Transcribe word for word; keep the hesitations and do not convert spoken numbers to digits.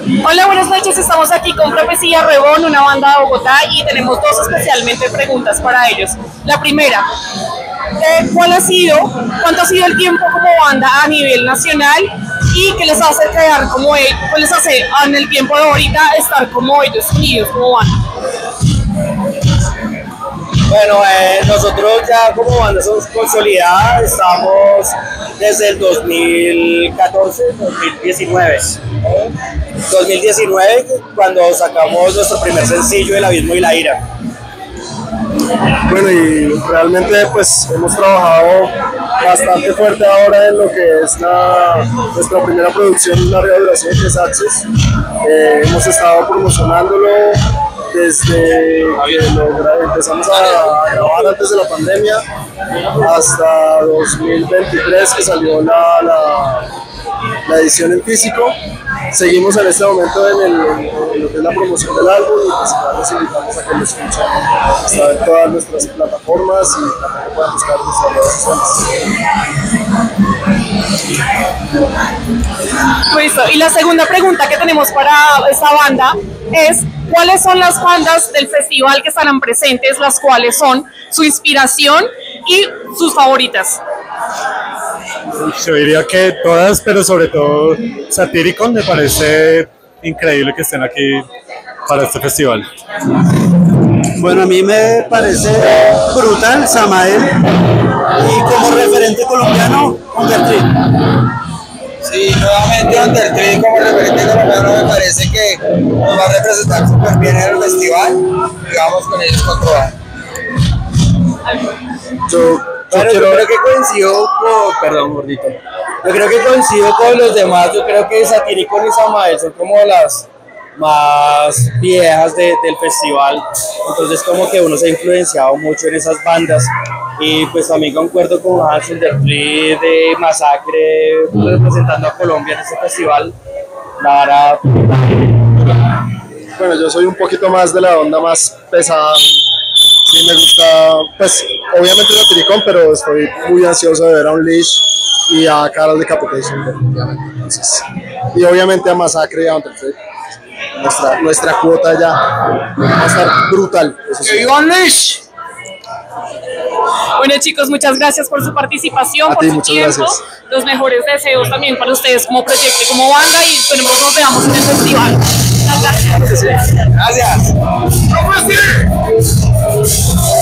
Hola, buenas noches. Estamos aquí con Profecía Rebón, una banda de Bogotá, y tenemos dos especialmente preguntas para ellos. La primera, eh, ¿cuál ha sido, cuánto ha sido el tiempo como banda a nivel nacional y qué les hace crear como él, qué les hace en el tiempo de ahorita estar como ellos unidos como banda? Bueno, eh, nosotros ya como banda somos consolidadas, estamos desde el dos mil catorce, dos mil diecinueve. dos mil diecinueve, cuando sacamos nuestro primer sencillo, El Abismo y la Ira. Bueno, y realmente pues hemos trabajado bastante fuerte ahora en lo que es la, nuestra primera producción, una larga duración, que es Access. Eh, hemos estado promocionándolo desde que lo empezamos a grabar antes de la pandemia hasta dos mil veintitrés, que salió la, la, la edición en físico. Seguimos en este momento en, el, en lo que es la promoción del álbum, y pues los invitamos a que lo escuchen. Está en todas nuestras plataformas y también pueden buscar nuestras redes sociales. Listo. Y la segunda pregunta que tenemos para esta banda es: ¿cuáles son las bandas del festival que estarán presentes, las cuales son su inspiración y sus favoritas? Yo diría que todas, pero sobre todo Satyricon. Me parece increíble que estén aquí para este festival. Bueno, a mí me parece brutal Samael, y como referente colombiano, Undertree. Sí, nuevamente Undertree como referente colombiano me parece que nos va a representar súper bien en el festival, y vamos con ellos con toda. Yo, Bueno, yo creo que coincido con, perdón, gordito, yo creo que coincido con los demás. Yo creo que Satyricon y Samael son como las más viejas de, del festival, entonces como que uno se ha influenciado mucho en esas bandas, y pues también concuerdo con Hans, Undertree, de Masacre, representando a Colombia en este festival. La verdad, bueno, yo soy un poquito más de la onda más pesada. Sí, me gusta, pues obviamente Satyricon, pero estoy muy ansioso de ver a Unleash y a Carol Decapitation, definitivamente. Entonces, y obviamente a Masacre y a Undertree. Nuestra, nuestra cuota ya va a estar brutal. ¡Que viva Unleash! Bueno, chicos, muchas gracias por su participación, A por ti, su muchas tiempo. gracias. Los mejores deseos también para ustedes como proyecto y como banda, y esperemos nos veamos en el festival. Muchas gracias. Gracias.